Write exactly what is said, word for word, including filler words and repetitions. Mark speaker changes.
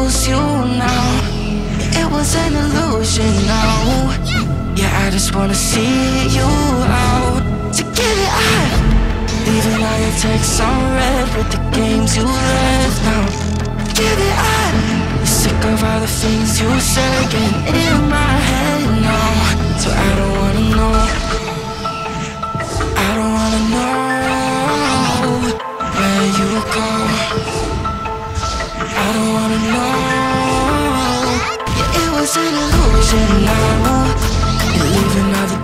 Speaker 1: lose you now. It was an illusion now. Yeah, I just wanna see you out. To get it out. Leaving all your texts on red with the games you left now. Get it out. Sick of all the things you said getting in my head now. So I don't wanna know. I don't wanna know where you go. I don't wanna know. Yeah, it was an illusion now. You're leaving all the